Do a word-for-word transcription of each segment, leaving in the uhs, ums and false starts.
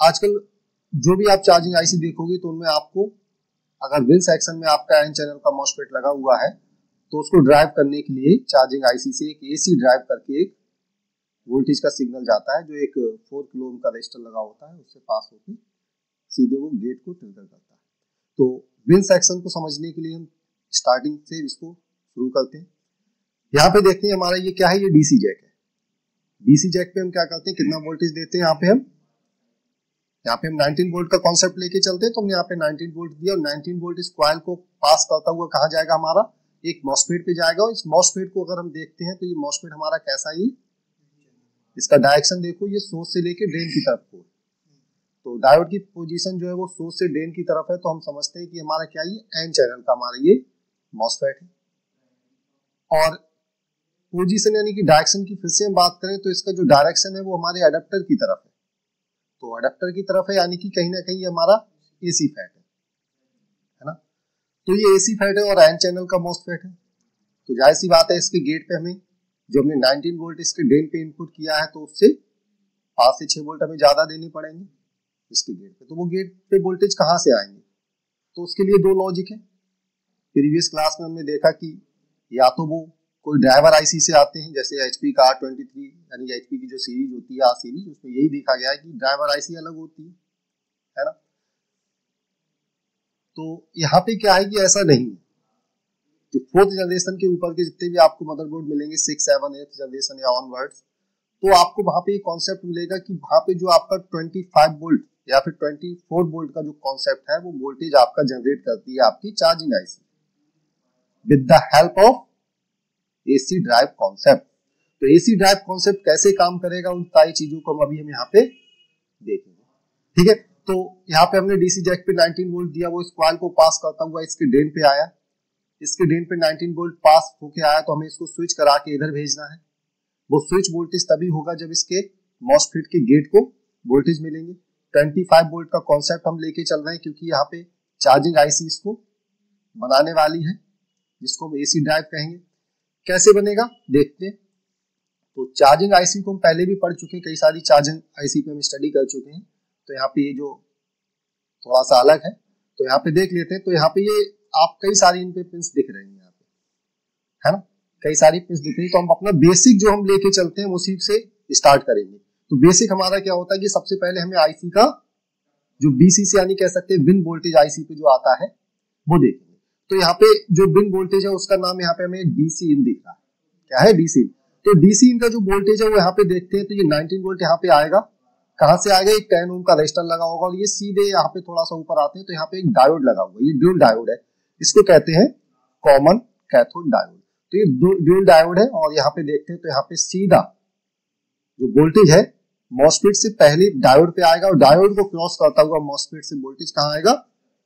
आजकल जो भी आप चार्जिंग आईसी देखोगे तो उनमें आपको अगर विन सेक्शन में आपका एन चैनल का मॉसफेट लगा हुआ है तो उसको ड्राइव करने के लिए चार्जिंग आईसी से एक एसी ड्राइव करके एक वोल्टेज का सिग्नल जाता है जो एक फोर किलो ओम का रेजिस्टर लगा होता है, उससे पास होकर सीधे वो गेट को ट्रिगर करता है। तो विन सेक्शन को समझने के लिए हम स्टार्टिंग से इसको शुरू करते हैं। यहाँ पे देखते हैं हमारा ये क्या है, ये डीसी जैक है। डीसी जैक पे हम क्या करते हैं, कितना वोल्टेज देते हैं, यहाँ पे हम यहाँ पे हम नाइनटीन वोल्ट का कॉन्सेप्ट लेके चलते हैं। तो हमने यहाँ पे नाइनटीन वोल्ट दिया और नाइनटीन वोल्ट इस कॉइल को पास करता हुआ कहाँ जाएगा, हमारा एक मॉसफेट पे जाएगा। और इस मॉसफेट को अगर हम देखते हैं तो ये मॉसफेट हमारा कैसा ही, इसका डायरेक्शन देखो, ये सोर्स से लेके ड्रेन की तरफ को। तो डायोड की पोजीशन जो है वो सोर्स से ड्रेन की तरफ है, तो हम समझते हैं कि हमारा क्या ये एन चैनल का हमारा ये मॉसफेट है। और पोजीशन यानी कि डायरेक्शन की फिर से हम बात करें तो इसका जो डायरेक्शन है वो हमारे अडेप्टर की तरफ है। तो अडेप्टर की तरफ है यानी कि कहीं ना कहीं हमारा एसी फैट है, है ना। तो ये एसी फैट है और एन चैनल का मॉसफेट है। तो जाहिर सी बात है इसके गेट पे हमें जो हमने नाइनटीन वोल्ट इसके ड्रेन पे इनपुट किया है तो उससे पांच से छह वोल्ट हमें ज्यादा देने पड़ेंगे इसके गेट पे। तो वो गेट पे वोल्टेज कहाँ से आएंगे, तो उसके लिए दो लॉजिक है। प्रीवियस क्लास में हमने देखा कि या तो वो कोई ड्राइवर आईसी से आते हैं, जैसे एचपी का आर ट्वेंटी थ्री यानी एचपी की जो सीरीज होती है आर सीरीज, उसमें यही देखा गया है कि ड्राइवर आईसी अलग होती है, है ना। तो यहाँ पे क्या है कि ऐसा नहीं है। जो फोर्थ जनरेशन के ऊपर के जितने भी आपको मदरबोर्ड मिलेंगे, सिक्स सेवन एट जनरेशन या ऑनवर्ड्स, तो आपको वहां पे एक कॉन्सेप्ट मिलेगा कि वहां पे जो आपका ट्वेंटी फाइव वोल्ट या फिर ट्वेंटी फोर वोल्ट का जो कॉन्सेप्ट है वो वोल्टेज आपका जनरेट करती है आपकी charging IC with the help of AC drive concept. तो एसी ड्राइव कॉन्सेप्ट कैसे काम करेगा उन सारी चीजों को हम अभी हम यहाँ पे देखेंगे, ठीक है। तो यहाँ पे हमने डीसी जैक पे नाइनटीन वोल्ट दिया, वो इस कॉइल को पास करता हुआ इसके ड्रेन पे आया। इसके ड्रेन पे नाइनटीन वोल्ट पास होके आया तो हमें इसको स्विच करा के इधर भेजना है। वो स्विच वोल्टेज तभी होगा जब इसके मॉसफेट के गेट को वोल्टेज मिलेंगे। ट्वेंटी फाइव वोल्ट का कॉन्सेप्ट हम लेके चल रहे हैं क्योंकि यहाँ पे चार्जिंग आईसी इसको बनाने वाली है, जिसको हम एसी ड्राइव कहेंगे। कैसे बनेगा देखते हैं। तो चार्जिंग आईसी को हम पहले भी पढ़ चुके हैं, कई सारी चार्जिंग आईसी पे हम स्टडी कर चुके हैं। तो यहाँ पे ये जो थोड़ा सा अलग है तो यहाँ पे देख लेते हैं। तो यहाँ पे ये आप कई सारी इन पे पिंस दिख रही हैं यहाँ पे, है ना, कई सारी पिंस दिख रही है। तो हम अपना बेसिक जो हम लेके चलते हैं उसी से स्टार्ट करेंगे। तो बेसिक हमारा क्या होता है कि सबसे पहले हमें आईसी का जो बीसीसी यानी कह सकते हैं बिन वोल्टेज आईसी पे जो आता है वो देखेंगे। तो यहाँ पे जो बिन वोल्टेज है उसका नाम यहाँ पे हमें डीसी इन दिख रहा है। क्या है, डीसी इन। तो डीसी इन का जो वोल्टेज है वो यहाँ पे देखते हैं। तो ये नाइनटीन वोल्ट यहाँ पे आएगा। कहां से आएगा, एक टेन ओम का रेजिस्टर लगा होगा और ये सीधे यहाँ पे थोड़ा सा ऊपर आते हैं तो यहाँ पे एक डायोड लगा हुआ है। ये ड्यूल डायोड है, इसको कहते हैं कॉमन कैथोड डायोड। तो ये ड्यूल डायोड है और यहाँ पे देखते हैं तो यहाँ पे सीधा जो वोल्टेज है मॉसफेट से पहले डायोड पे आएगा और डायोड को क्रॉस करता हुआ मॉसफेट से वोल्टेज कहाँ आएगा,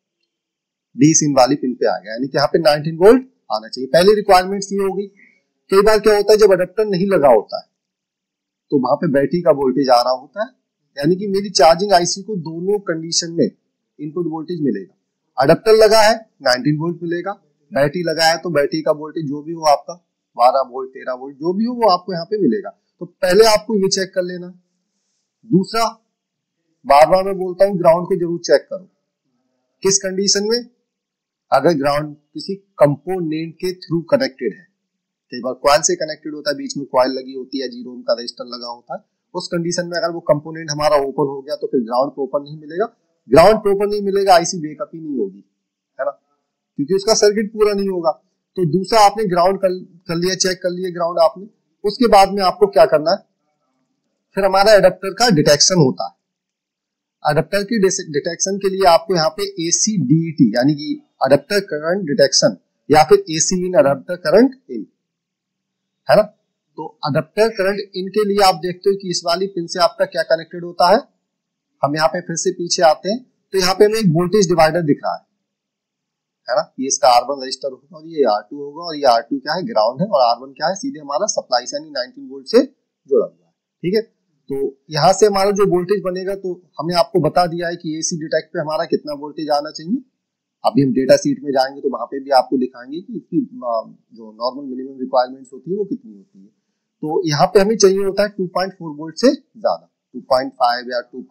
डीसी इन वाली पिन पे आ गया। यानी कि यहाँ पे नाइनटीन वोल्ट आना चाहिए। पहली रिक्वायरमेंट्स ये होगी। कई बार क्या होता है जब अडेप्टर नहीं लगा होता है तो वहां पे बैटरी का वोल्टेज आ रहा होता है, यानी कि मेरी चार्जिंग आईसी को दोनों कंडीशन में इनपुट वोल्टेज मिलेगा। अडेप्टर लगा है नाइनटीन वोल्ट मिलेगा, बैटरी लगा है तो बैटरी का वोल्टेज जो भी हो आपका बारह वोल्ट तेरह वोल्ट जो भी हो वो आपको यहाँ पे मिलेगा। तो पहले आपको ये चेक कर लेना। दूसरा, बार बार मैं बोलता हूँ ग्राउंड को जरूर चेक करो। किस कंडीशन में, अगर ग्राउंड किसी कंपोनेंट के थ्रू कनेक्टेड है, कई बार कॉइल से कनेक्टेड होता है, बीच में कॉइल लगी होती है, जीरो ओम का रेजिस्टर लगा होता है, उस कंडीशन में अगर वो कंपोनेंट हमारा ओपन हो गया तो फिर ग्राउंड प्रॉपर नहीं मिलेगा। ग्राउंड प्रॉपर नहीं मिलेगा, आईसी बैकअप ही नहीं होगी, है ना, क्योंकि उसका सर्किट पूरा नहीं होगा। तो दूसरा आपने ग्राउंड कर, कर लिया, चेक कर लिया ग्राउंड आपने। उसके बाद में आपको क्या करना है, फिर हमारा एडेप्टर का डिटेक्शन होता है। अडेप्टर की डिटेक्शन के लिए आपको यहाँ पे एसी डीईटी यानी कि अडेप्टर करंट डिटेक्शन या फिर AC in adapter current in, है ना। तो अडेप्टर करंट इन के लिए आप देखते हो कि इस वाली पिन से आपका क्या कनेक्टेड होता है। हम यहाँ पे फिर से पीछे आते हैं तो यहाँ पे हमें एक वोल्टेज डिवाइडर दिख रहा है, है ना। ये इसका आर वन रजिस्टर होगा और ये आर टू होगा और ये आर टू क्या है, ग्राउंड है, और आर वन क्या है, सीधे हमारा सप्लाई से यानी नाइनटीन वोल्ट से जुड़ा हुआ है, ठीक है। तो यहाँ से हमारा जो वोल्टेज बनेगा, तो हमने आपको बता दिया है कि एसी डिटेक्ट पे हमारा कितना वोल्टेज आना चाहिए। अभी हम डेटा शीट में जाएंगे तो वहां पे भी आपको दिखाएंगे कि इसकी जो नॉर्मल मिनिमम रिक्वायरमेंट्स होती है वो कितनी होती है। तो यहाँ पे हमें चाहिए होता है टू पॉइंट फोर वोल्ट से ज्यादा, टू पॉइंट फाइव या टू पॉइंट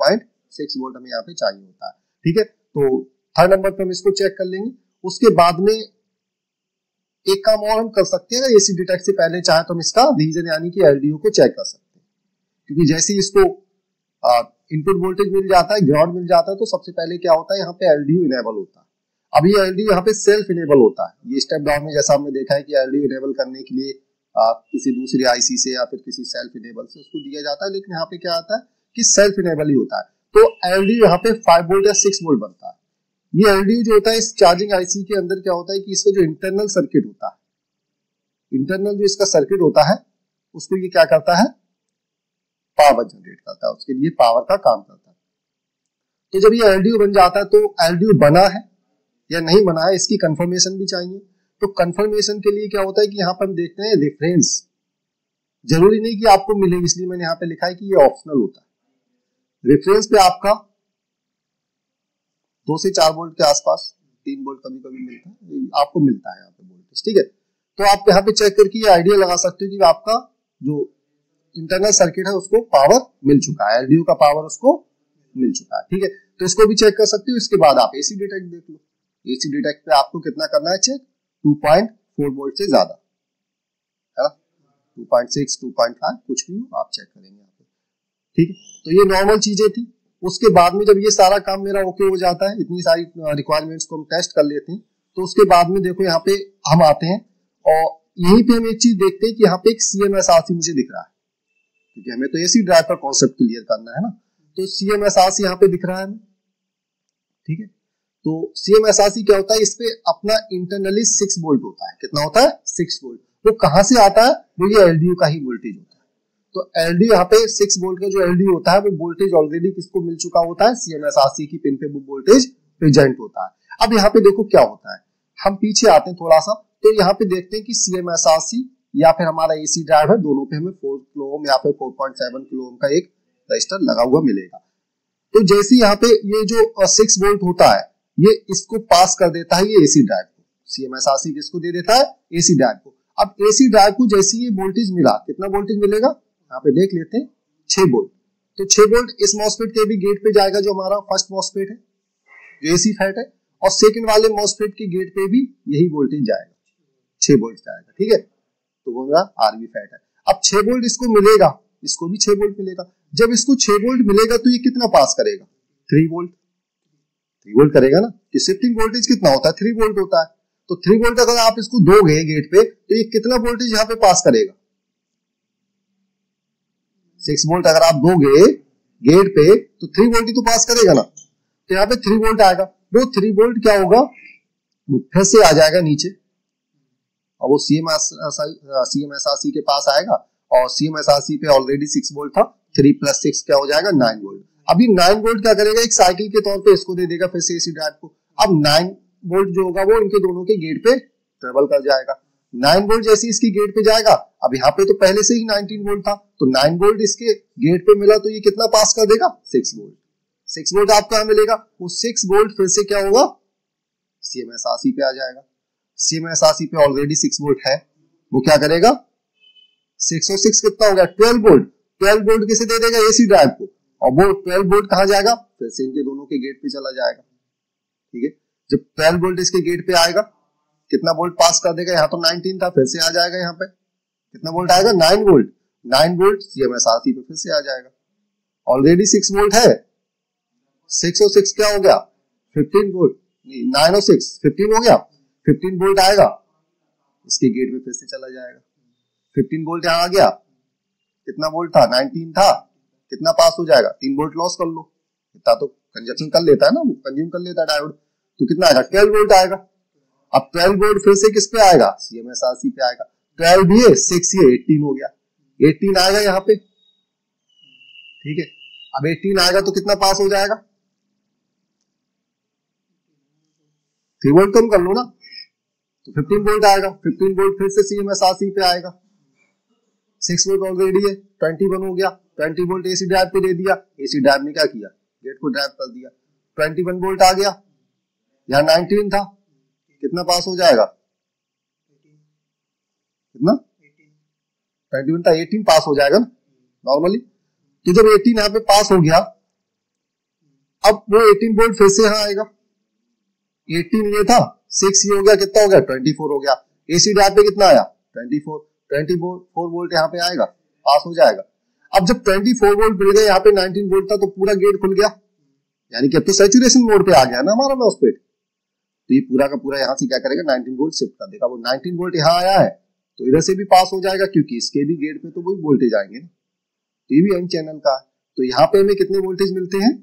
सिक्स वोल्ट हमें यहाँ पे चाहिए होता है। ठीक है, तो थर्ड नंबर पे हम इसको चेक कर लेंगे। उसके बाद में एक काम और हम कर सकते हैं, एसी डिटेक्ट से पहले चाहे तो हम इसका रीजन यानी कि एलडीओ को चेक कर सकते हैं, क्योंकि जैसे ही इसको इनपुट वोल्टेज मिल जाता है, ग्राउंड मिल जाता है, तो सबसे पहले क्या होता है यहाँ पे एलडीओ इनेबल होता है। अब ये एलडीओ यहाँ पे सेल्फ इनेबल होता है। ये स्टेप डाउन में जैसा हमने देखा है कि एलडीओ इनेबल करने के लिए आ, किसी दूसरी आईसी से या फिर किसी सेल्फ इनेबल से उसको दिया जाता है, लेकिन यहाँ पे क्या आता है कि सेल्फ इनेबल ही होता है। तो एलडीओ यहाँ पे फाइव वोल्ट या सिक्स वोल्ट बनता है। ये एलडीओ जो होता है इस चार्जिंग आईसी के अंदर क्या होता है कि इसका जो इंटरनल सर्किट होता है, इंटरनल जो इसका सर्किट होता है उसको ये क्या करता है, पावर जनरेट करता है, उसके लिए पावर का काम करता है। तो जब ये एलडीओ बन जाता है तो एलडीओ बना है या नहीं बना है इसकी कंफर्मेशन भी चाहिए। तो कंफर्मेशन के लिए क्या होता है कि यहाँ पर हम देखते हैं रेफरेंस, जरूरी नहीं कि आपको मिले, इसलिए मैंने यहाँ पे लिखा है कि ये ऑप्शनल होता है। रेफरेंस पे आपका दो से चार वोल्ट के आसपास, तीन वोल्ट कभी कभी मिलता है, आपको मिलता है यहाँ पे वोल्टेज। ठीक है, तो आप यहाँ पे चेक करके ये आइडिया लगा सकते हो कि आपका जो इंटरनल सर्किट है उसको पावर मिल चुका है, एलडीओ का पावर उसको मिल चुका है। ठीक है, तो इसको भी चेक कर सकते हो। इसके बाद आप एसी डिटेक्ट देख लो। एसी डिटेक्ट पे आपको कितना करना है check, two point four volt से ज्यादा है ना, two point six, two point five कुछ भी हो आप चेक करेंगे यहाँ पे। ठीक है, तो ये नॉर्मल चीजें थी। उसके बाद में जब ये सारा काम मेरा ओके हो जाता है, इतनी सारी रिक्वायरमेंट्स को हम टेस्ट कर लेते हैं, तो उसके बाद में देखो यहाँ पे हम आते हैं और यहीं पे हम एक चीज देखते हैं कि यहाँ पे एक सीएमएसआरसी मुझे दिख रहा है, क्योंकि हमें तो एसी ड्राइव का कॉन्सेप्ट क्लियर करना है ना। तो सीएमएसआरसी यहाँ पे दिख रहा है। ठीक है, तो सीएमएसआरसी क्या होता है, इस पे अपना इंटरनली सिक्स वोल्ट होता है। कितना होता है, सिक्स वोल्ट। वो कहां से आता है, वो ये एलडीओ का ही वोल्टेज होता है। तो एलडीओ यहाँ पे सिक्स वोल्ट का जो एलडीओ होता है वो वोल्टेज ऑलरेडी किसको मिल चुका होता है, सीएमएसआरसी की पिन पे वो वोल्टेज प्रेजेंट होता है। अब यहाँ पे देखो क्या होता है, हम पीछे आते हैं थोड़ा सा, तो यहाँ पे देखते हैं कि सीएमएसआरसी या फिर हमारा एसी ड्राइव है, दोनों पे हमें फोर किलो ओम या फिर four point seven kilo ohm का एक रजिस्टर लगा हुआ मिलेगा। तो जैसे यहाँ पे ये जो सिक्स वोल्ट होता है ये इसको पास कर देता है ये एसी ड्राइव को। सीएमएसआरसी किसको दे देता है, एसी ड्राइव को। अब एसी ड्राइव को जैसे ये वोल्टेज मिला, कितना वोल्टेज मिलेगा यहाँ पे देख लेते हैं, छह वोल्ट। तो छह वोल्ट इस मॉसफेट के भी गेट पे जाएगा, जो हमारा फर्स्ट मॉसफेट है जो एसी फैट है, और सेकंड वाले मॉसफेट के गेट पे भी यही वोल्टेज जाएगा, छह वोल्ट जाएगा। ठीक है, तो वो मेरा आरवी फैट है। अब छह वोल्ट इसको मिलेगा, इसको भी छह वोल्ट मिलेगा। जब इसको छह वोल्ट मिलेगा तो ये कितना पास करेगा, थ्री वोल्ट। थ्री वोल्ट करेगा ना, कि शिफ्टिंग वोल्टेज कितना होता है, थ्री वोल्ट होता है। तो थ्री वोल्ट अगर आप इसको दोगे गेट पे तो ये कितना वोल्टेज यहाँ पे पास करेगा, सिक्स वोल्ट अगर आप दोगे गेट पे तो थ्री वोल्ट ही तो पास करेगा ना। तो यहाँ पे थ्री वोल्ट आएगा। वो थ्री वोल्ट क्या होगा, वो फिर से आ जाएगा नीचे और वो सीएमएसआरसी के पास आएगा, और सीएमएसआरसी पे ऑलरेडी सिक्स वोल्ट था, थ्री प्लस सिक्स क्या हो जाएगा, नाइन वोल्ट। अभी नाइन वोल्ट क्या करेगा, एक साइकिल के तौर पे इसको दे देगा फिर से एसी ड्राइव को। अब नाइन वोल्ट जो होगा वो इनके दोनों के गेट पे ट्रेवल कर जाएगा। नाइन वोल्ट जैसे इसकी गेट पे जाएगा, अब यहाँ पे तो पहले से ही नाइनटीन वोल्ट था, तो नाइन वोल्ट इसके गेट पे मिला तो ये कितना पास कर देगा, सिक्स वोल्ट। सिक्स वोल्ट आपको कहां मिलेगा, वो सिक्स वोल्ट फिर से क्या होगा, सीएमएसआरसी पे आ जाएगा। सीएमएसआरसी पे ऑलरेडी सिक्स वोल्ट है, वो क्या करेगा, सिक्स और सिक्स कितना हो गया, ट्वेल्व वोल्ट। ट्वेल्व वोल्ट किसे दे देगा, एसी ड्राइव को, और वो ट्वेल्व वोल्ट कहां जाएगा, फिर से इनके दोनों के गेट पे चला जाएगा। ठीक है, जब ट्वेल्व वोल्ट इसके गेट पे आएगा कितना वोल्ट पास कर देगा, यहाँ तो नाइनटीन था, फिर से आ जाएगा, यहाँ पे कितना वोल्ट आएगा, nine volt. Nine volt CMSRC पे फिर से आ जाएगा। ऑलरेडी सिक्स वोल्ट है, सिक्स और सिक्स क्या हो गया, फिफ्टीन वोल्ट, नहीं नाइन और सिक्स फिफ्टीन हो गया, फिफ्टीन वोल्ट आएगा, इसके गेट में फिर से चला जाएगा। फिफ्टीन वोल्ट यहाँ आ गया, कितना वोल्ट था, नाइनटीन था, कितना पास हो जाएगा, तीन वोल्ट लॉस कर लो, इतना तो कंजप्शन कर लेता है ना, कंज्यूम कर लेता है डायोड, तो कितना आएगा, ट्वेल्व वोल्ट आएगा। अब ट्वेल्व वोल्ट फिर से किस पे आएगा, सीएमएसआरसी पे आएगा। ट्वेल्व भी है, सिक्स ही है, एटीन हो गया, एटीन आएगा यहाँ पे। ठीक है, अब एटीन आएगा तो कितना पास हो जाएगा, थ्री वोल्ट कम कर लो ना, तो फिफ्टीन वोल्ट आएगा। फिफ्टीन वोल्ट फिर से सीएमएसआरसी पे आएगा, सिक्स वोल्ट ऑलरेडी है, ट्वेंटी वन हो गया, ट्वेंटी वोल्ट एसी ड्राइव पे दे दिया, एसी ड्राइव ने क्या किया, गेट को ड्राइव कर दिया, ट्वेंटी वन वोल्ट आ गया, यहाँ नाइनटीन था, कितना पास हो जाएगा, कितना ट्वेंटी वन था, एटीन पास हो जाएगा ना नॉर्मली। तो जब एटीन यहाँ पे पास हो गया अब वो अठारह वोल्ट फिर से यहाँ आएगा, अठारह ये था, सिक्स ये हो गया, कितना हो गया चौबीस हो गया। एसी ड्राइव पे कितना आया चौबीस, चौबीस वोल्ट यहाँ पे आएगा, पास हो जाएगा। अब जब चौबीस वोल्ट मिल गए, यहाँ पे उन्नीस वोल्ट था तो पूरा गेट खुल गया, यानी कि अब तो सैचुरेशन मोड पे आ गया ना हमारा मॉसफेट। तो ये पूरा का पूरा यहाँ से क्या करेगा उन्नीस वोल्ट शिफ्ट कर देगा। वो उन्नीस वोल्ट यहाँ आया है तो इधर से भी पास हो जाएगा, क्योंकि इसके भी गेट पे तो वही वोल्टेज आएंगे ना, तो ये भी एन चैनल का है। तो यहाँ पे हमें कितने वोल्टेज मिलते हैं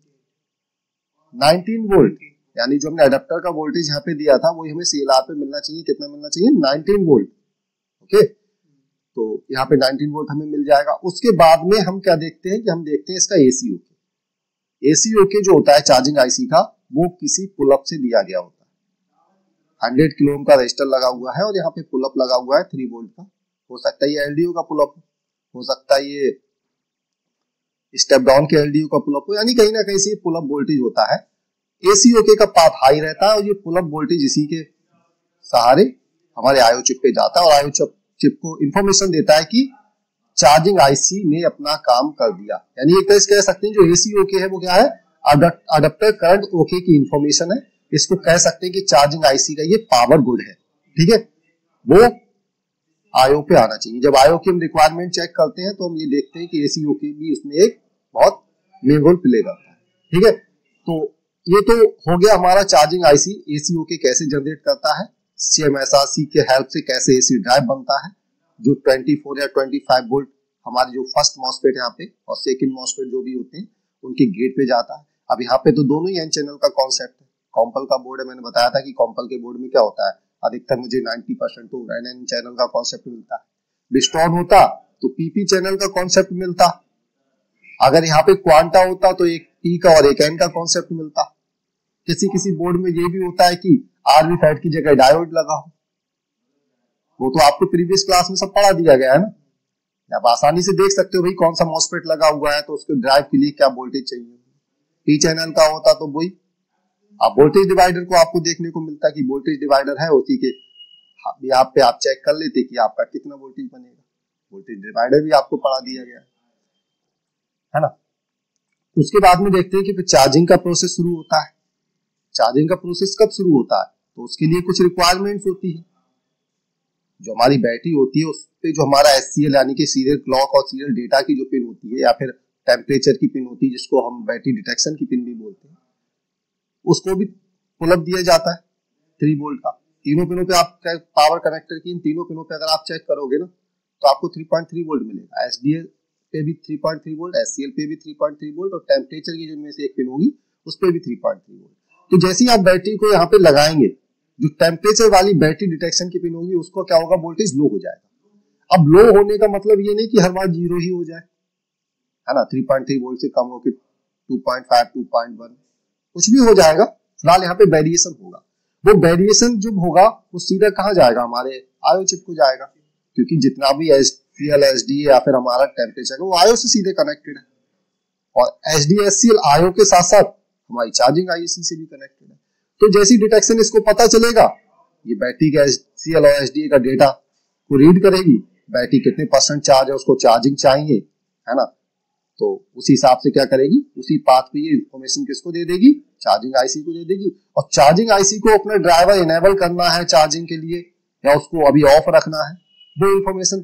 उन्नीस वोल्ट, यानी जो हमने अडेप्टर का वोल्टेज यहाँ पे दिया था वही हमें सीएलआर पे मिलना चाहिए। कितना मिलना चाहिए उन्नीस वोल्ट। ओके, तो यहाँ पे उन्नीस वोल्ट हमें मिल जाएगा। उसके बाद में हम क्या देखते हैं कि हम देखते हैं इसका एसी ओके। एसी ओके जो होता है चार्जिंग आईसी का, वो किसी पुलअप से दिया गया होता है। हंड्रेड किलो ओम का रजिस्टर लगा हुआ है और यहाँ पे पुलअप लगा हुआ है थ्री वोल्ट का। हो सकता है ये एलडीओ का पुलअप हो सकता है ये स्टेप डाउन के एलडीओ का पुलअप हो, यानी कहीं ना कहीं से पुलअप वोल्टेज होता है। एसी ओके का पाथ हाई रहता है और ये पुलअप वोल्टेज इसी के सहारे हमारे आईओ चिप पे जाता है और आईओ चिप को इंफॉर्मेशन देता है कि चार्जिंग आईसी ने अपना काम कर दिया। यानी एक तरह से कह सकते हैं जो एसी ओके है वो क्या है, अडेप्टर करंट ओके की इंफॉर्मेशन है। इसको कह सकते हैं कि चार्जिंग आईसी का ये पावर गुड है, ठीक है, वो आईओ पे आना चाहिए। जब आईओ की हम रिक्वायरमेंट चेक करते हैं तो हम ये देखते हैं कि एसी ओके भी इसमें एक बहुत मेन रोल प्ले करता है, ठीक है। तो ये तो हो गया हमारा चार्जिंग आईसी एसी ओके कैसे जनरेट करता है, सीएमएसआरसी के हेल्प से कैसे एसी ड्राइव बनता है, जो चौबीस या पच्चीस वोल्ट हमारे जो फर्स्ट मॉसफेट यहाँ पे और सेकंड मॉसफेट जो भी होते हैं उनके गेट पे जाता है। अब यहाँ पे तो दोनों ही एन चैनल का कॉन्सेप्ट है। कॉम्पल का बोर्ड है, मैंने बताया था कि कॉम्पल के बोर्ड में क्या होता है, अधिकतर मुझे नब्बे परसेंट तो एन एन चैनल का कॉन्सेप्ट मिलता है। बिस्टॉन होता तो पीपी चैनल का कॉन्सेप्ट मिलता। अगर यहाँ पे क्वांटा होता तो एक पी का और एक एन का कॉन्सेप्ट मिलता। किसी किसी बोर्ड में ये भी होता है कि आरवी फैट की जगह डायोड लगा हो, वो तो आपको प्रीवियस क्लास में सब पढ़ा दिया गया है ना। आप आसानी से देख सकते हो भाई कौन सा मॉसफेट लगा हुआ है तो उसके ड्राइव के लिए क्या वोल्टेज चाहिए। पी चैनल का होता तो वही आप वोल्टेज डिवाइडर को आपको देखने को मिलता कि वोल्टेज डिवाइडर है, उसी के यहाँ पे आप चेक कर लेते कि आपका कितना वोल्टेज बनेगा। वोल्टेज डिवाइडर भी आपको पढ़ा दिया गया है ना। उसके बाद में देखते हैं कि फिर चार्जिंग का प्रोसेस शुरू होता है। चार्जिंग का प्रोसेस कब शुरू होता है, तो उसके लिए कुछ रिक्वायरमेंट्स होती है। जो हमारी बैटरी होती है उस पे जो हमारा एससीएल यानी कि सीरियल क्लॉक और सीरियल डेटा की जो पिन होती है या फिर टेम्परेचर की पिन होती है जिसको हम बैटरी डिटेक्शन की पिन भी बोलते हैं, उसको भी पुल अप दिया जाता है थ्री वोल्ट का। तीनों पिनों पे आप पावर कनेक्टर की इन तीनों पिनों पे अगर आप चेक करोगे ना तो आपको थ्री पॉइंट थ्री वोल्ट मिलेगा। एसडीएल पे भी three point three volt, SCL पे भी थ्री पॉइंट थ्री वोल्ट और टेम्परेचर की जिनमें से एक पिन होगी उस पे भी थ्री पॉइंट थ्री वोल्ट। तो जैसे ही आप बैटरी को यहाँ पे लगाएंगे, जो टेम्परेचर वाली बैटरी डिटेक्शन की पिन होगी उसको क्या होगा, वोल्टेज लो हो जाएगा। अब लो होने का मतलब ये नहीं कि हर बार जीरो ही हो जाए, है ना। थ्री पॉइंट थ्री वोल्ट से कम होकर two point five, two point one कुछ भी हो जाएगा। फिलहाल यहाँ पे वेरिएशन होगा। वो वेरिएशन जब होगा वो सीधा कहाँ जाएगा, हमारे आईओ चिप को जाएगा, क्योंकि जितना भी एससीएल एसडी या फिर हमारा टेम्परेचर है वो आईओ से सीधे कनेक्टेड है और एसडी एससीएल आईओ के साथ साथ हमारी चार्जिंग आईसी से भी कनेक्टेड है। तो जैसी डिटेक्शन इसको पता चलेगा, ये बैटरी का एससीएल और एसडी का डेटा को रीड करेगी, बैटरी कितने परसेंट चार्ज है, उसको चार्जिंग चाहिए, है ना। तो उसी हिसाब से क्या करेगी, उसी पाथ पे ये इंफॉर्मेशन किसको दे देगी, चार्जिंग आईसी को दे देगी। और चार्जिंग आईसी को अपना ड्राइवर इनेबल करना है चार्जिंग के लिए या उसको अभी ऑफ रखना है, वो इंफॉर्मेशन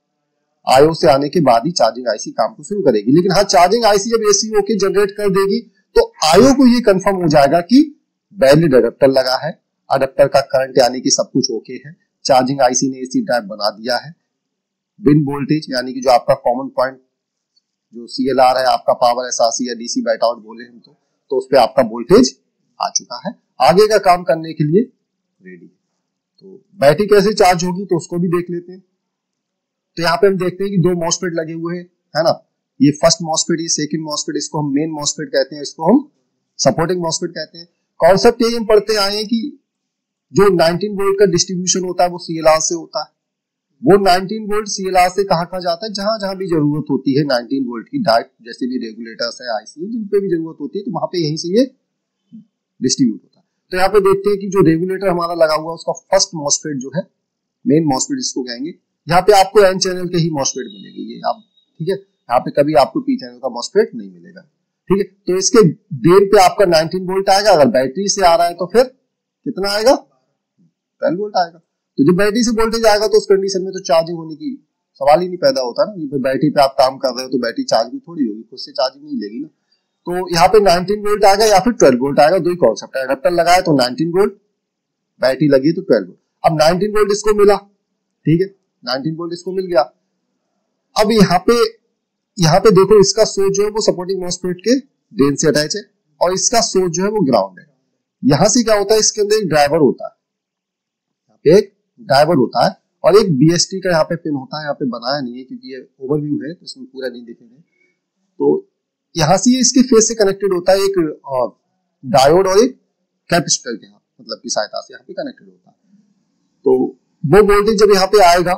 आईओ से आने के बाद ही चार्जिंग आईसी काम को शुरू करेगी। लेकिन हाँ, चार्जिंग आईसी जब एसी ओके जनरेट कर देगी तो आईओ को ये कंफर्म हो जाएगा कि वैलिड अडेप्टर लगा है, अडेप्टर का करंट यानी कि सब कुछ ओके है, चार्जिंग आईसी ने एसी ड्राइव बना दिया है, बिन वोल्टेज यानी कि जो आपका कॉमन पॉइंट जो सीएलआर है आपका पावर एसआरसी या डीसी बैट आउट बोले हम तो तो उस पे आपका वोल्टेज आ चुका है, आगे का काम करने के लिए रेडी। तो बैटरी कैसे चार्ज होगी तो उसको भी देख लेते हैं। तो यहाँ पे हम देखते हैं कि दो मॉसफेट लगे हुए हैं, है ना। ये फर्स्ट मॉसफेट, ये सेकंड मॉसफेट, इसको हम मेन मॉसफेट कहते हैं, इसको हम सपोर्टिंग मॉसफेट कहते हैं। कॉन्सेप्ट यही हम पढ़ते आए हैं कि जो नाइनटीन वोल्ट का डिस्ट्रीब्यूशन होता है वो सीएलआर से होता है। वो नाइनटीन वोल्ट सीएलआर से कहां कहां जाता है, जहां जहां भी जरूरत होती है नाइनटीन वोल्ट की, डायरेक्ट जैसे भी रेगुलेटर्स है, आईसी जिन पे भी जरूरत होती है तो वहां पे यहीं से ये डिस्ट्रीब्यूट होता है। तो यहाँ पे देखते हैं कि जो रेगुलेटर हमारा लगा हुआ है उसका फर्स्ट मॉसफेट जो है, मेन मॉसफेट इसको कहेंगे, यहाँ पे आपको एन चैनल के ही मॉसफेट मिलेंगे ये आप, ठीक है। यहाँ पे कभी आपको पी चैनल का मॉसफेट नहीं मिलेगा, ठीक है। तो इसके ड्रेन पे आपका नाइनटीन वोल्ट आएगा, अगर बैटरी से आ रहा है तो फिर कितना आएगा, ट्वेल्व वोल्ट आएगा। तो जब बैटरी से वोल्टेज आएगा तो उस कंडीशन में तो चार्जिंग होने की सवाल ही नहीं पैदा होता ना, कि बैटरी पे आप काम कर रहे हो तो बैटरी चार्ज भी थोड़ी होगी, खुद से चार्जिंग नहीं लेगी ना। तो यहाँ पे नाइनटीन वोल्ट आएगा या फिर ट्वेल्व वोल्ट आएगा, दो ही कॉन्सेप्ट है। अडेप्टर लगाया तो नाइनटीन वोल्ट, बैटरी लगी तो ट्वेल्व वोल्ट। अब नाइनटीन वोल्ट इसको मिला, ठीक है, नाइनटीन वोल्ट इसको मिल गया। अब यहाँ पे यहाँ पे देखो इसका सोर्स जो है वो सपोर्टिंग मॉसफेट के ड्रेन से अटैच है और इसका सोर्स जो है वो ग्राउंड है। यहां से क्या होता है, इसके अंदर एक ड्राइवर होता है, यहाँ पे एक ड्राइवर होता है और एक बीएसटी का यहाँ पे पिन होता है। यहाँ पे बनाया नहीं है क्योंकि ये ओवरव्यू है तो इसमें पूरा नहीं देखेंगे। तो यहाँ से इसके फेस से कनेक्टेड होता है एक डायोड और एक कैपेसिटर के मतलब की सहायता से यहाँ पे कनेक्टेड होता है। तो वो वोल्टेज जब यहाँ पे आएगा,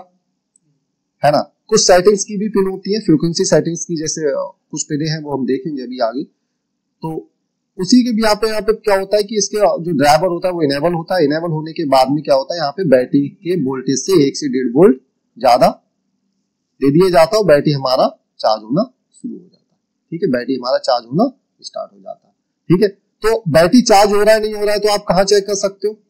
है ना, कुछ सेटिंग्स की भी पिन होती है, फ्रीक्वेंसी सेटिंग्स की, जैसे कुछ पिने हैं वो हम देखेंगे अभी आगे। तो उसी के भी यहाँ पे यहाँ पे क्या होता है कि इसके जो ड्राइवर होता है वो इनेबल होता है। इनेबल होने के बाद में क्या होता है, यहाँ पे बैटरी के वोल्टेज से एक से डेढ़ वोल्ट ज्यादा दे दिया जाता है, बैटरी हमारा चार्ज होना शुरू हो जाता है। ठीक है, बैटरी हमारा चार्ज होना स्टार्ट हो जाता है। ठीक है, तो बैटरी चार्ज हो रहा है नहीं हो रहा है तो आप कहाँ चेक कर सकते हो,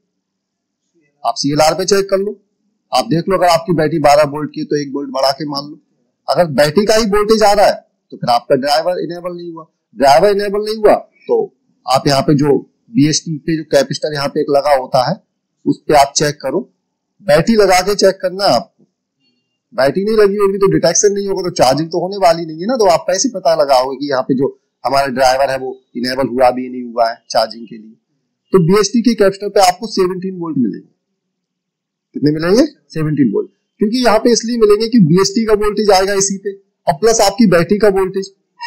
आप सीएलआर पे चेक कर लो। आप देख लो, अगर आपकी बैटरी बारह वोल्ट की तो एक वोल्ट बढ़ा के मान लो। अगर बैटरी का ही वोल्टेज आ रहा है तो फिर आपका ड्राइवर इनेबल नहीं हुआ। ड्राइवर इनेबल नहीं हुआ तो आप यहाँ पे जो बीएसटी पे जो कैपेसिटर यहाँ पे एक लगा होता है उस पे आप चेक करो। बैटरी लगा के चेक करना है आपको। बैटरी नहीं लगी होगी तो डिटेक्शन नहीं होगा, तो चार्जिंग तो होने वाली नहीं है ना। तो आप कैसे पता लगाओगे कि यहाँ पे जो हमारा ड्राइवर है वो इनेबल हुआ भी नहीं हुआ है चार्जिंग के लिए। तो बीएसटी के कैपेसिटर पे आपको सत्रह वोल्ट मिलेंगे। कितने मिलेंगे? सत्रह वोल्ट। क्योंकि यहाँ पे इसलिए मिलेंगे कि बीएसटी का वोल्टेज आएगा इसी पे और प्लस आपकी बैटरी का वोल्टेज।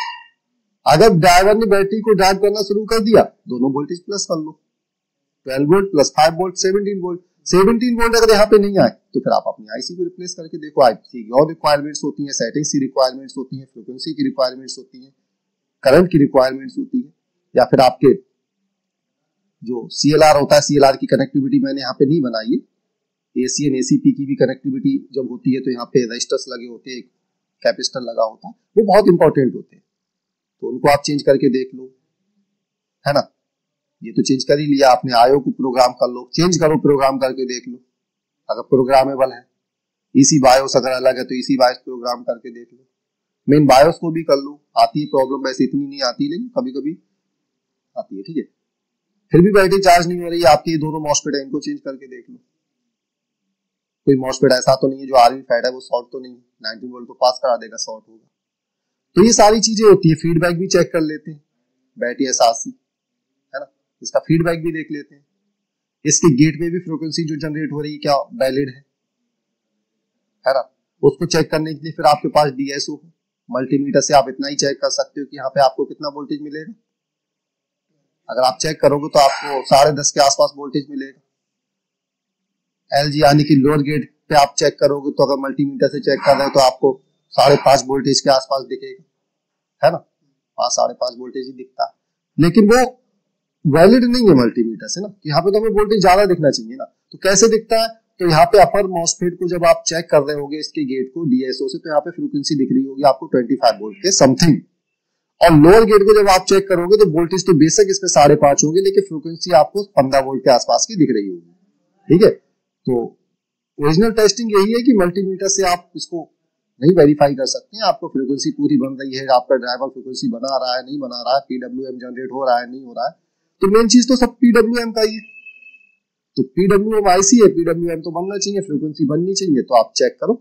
अगर ड्राइवर ने बैटरी को ड्राइव करना शुरू कर दिया, दोनों वोल्टेज प्लस कर लो, twelve volt plus five volt सत्रह वोल्ट। सत्रह वोल्ट अगर यहाँ पे नहीं आए तो फिर आप अपनी आईसी को रिप्लेस करके देखो। आईसी की और रिक्वायरमेंट्स होती हैं, सेटिंग्स की रिक्वायरमेंट्स होती हैं, फ्रीक्वेंसी की रिक्वायरमेंट्स होती हैं, करंट की रिक्वायरमेंट्स होती है, या फिर आपके जो सीएलआर होता है, सीएलआर की कनेक्टिविटी मैंने यहाँ पे नहीं बनाई है। एसी एंड एसीपी की भी कनेक्टिविटी जब होती है तो यहाँ पे रजिस्टर्स लगे होते हैं, कैपेसिटर लगा होता है, वो बहुत इंपॉर्टेंट होते हैं, तो उनको आप चेंज करके देख लो, है ना। ये तो चेंज कर ही लिया आपने, आयो को प्रोग्राम कर लो, चेंज करो, प्रोग्राम करके देख लो अगर प्रोग्रामेबल है। इसी बायोस अगर अलग है तो इसी बायोस प्रोग्राम करके देख लो। मेन बायोस को भी कर लो, आती है प्रॉब्लम, वैसे इतनी नहीं आती लेकिन कभी कभी आती है। ठीक है, फिर भी बैटरी चार्ज नहीं हो रही है आपकी, ये दोनों मॉसफेट है, इनको चेंज करके देख लो। कोई मॉसफेट ऐसा तो नहीं है जो आरवी फैट है वो शॉर्ट तो नहीं, नाइनटीन वोल्ट को पास करा देगा, शॉर्ट होगा। तो ये सारी चीजें होती है। फीडबैक भी चेक कर लेते हैं, बैटरी एहसासी है ना, इसका फीडबैक भी देख लेते हैं। इसके गेट में भी फ्रीक्वेंसी जो जनरेट हो रही है क्या वैलिड है, है ना। उसको चेक करने के लिए फिर आपके पास डीएसओ हो, मल्टीमीटर से आप इतना ही चेक कर सकते हो कि यहाँ पे आपको कितना वोल्टेज मिलेगा। अगर आप चेक करोगे तो आपको साढ़े दस के आसपास वोल्टेज मिलेगा। एलजी यानी कि लोअर गेट पे आप चेक करोगे तो अगर मल्टीमीटर से चेक कर रहे हो तो आपको साढ़े पांच वोल्टेज के आसपास दिखेगा, है ना, पांच साढ़े पांच वोल्टेज ही दिखता है, लेकिन वो वैलिड नहीं है मल्टीमीटर से ना, कि यहाँ पे तो हमें वोल्टेज ज्यादा दिखना चाहिए ना। तो कैसे दिखता है, तो यहाँ पे अपर मॉसफेट को जब आप चेक कर रहे होगे इसके गेट को डीएसओ से, तो यहाँ पे फ्रीक्वेंसी दिख रही होगी आपको पच्चीस वोल्ट के समथिंग, और लोअर गेट को जब आप चेक करोगे तो वोल्टेज तो बेशक इसमें साढ़े पांच होगी लेकिन फ्रीक्वेंसी आपको पंद्रह वोल्ट के आसपास की दिख रही होगी। ठीक है, तो ओरिजिनल टेस्टिंग यही है कि मल्टीमीटर से आप इसको नहीं वेरीफाई कर सकते हैं, आपको फ्रीक्वेंसी पूरी बन रही है, आपका ड्राइवर फ्रीक्वेंसी बना रहा है नहीं बना रहा है, पीडब्ल्यूएम जनरेट हो रहा है नहीं हो रहा है। तो मेन चीज तो सब पीडब्ल्यूएम का ही है, तो पीडब्ल्यूएम आईसी है, पीडब्ल्यूएम तो बनना चाहिए, फ्रीक्वेंसी बननी चाहिए, तो आप चेक करो।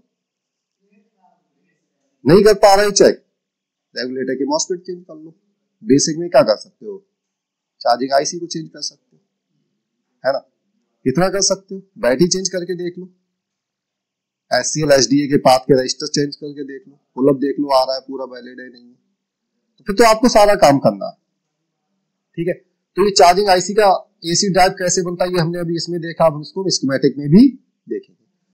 नहीं कर पा रहे चेक, रेगुलेटर के मॉसफेट चेंज कर लो। बेसिक में क्या कर सकते हो, चार्जिंग आईसी को चेंज कर सकते हो, है ना, इतना कर सकते हो। बैटरी चेंज करके देख लो, एससीएल एसडीए के पाथ के रजिस्टर चेंज करके देख लो, पुल अप देख लो आ रहा है पूरा वैलिड है नहीं है, तो फिर तो आपको सारा काम करना है। ठीक है, तो ये चार्जिंग आईसी का एसी ड्राइव कैसे बनता है ये हमने अभी इसमें देखा, अब इसको स्कीमेटिक में भी देखेंगे।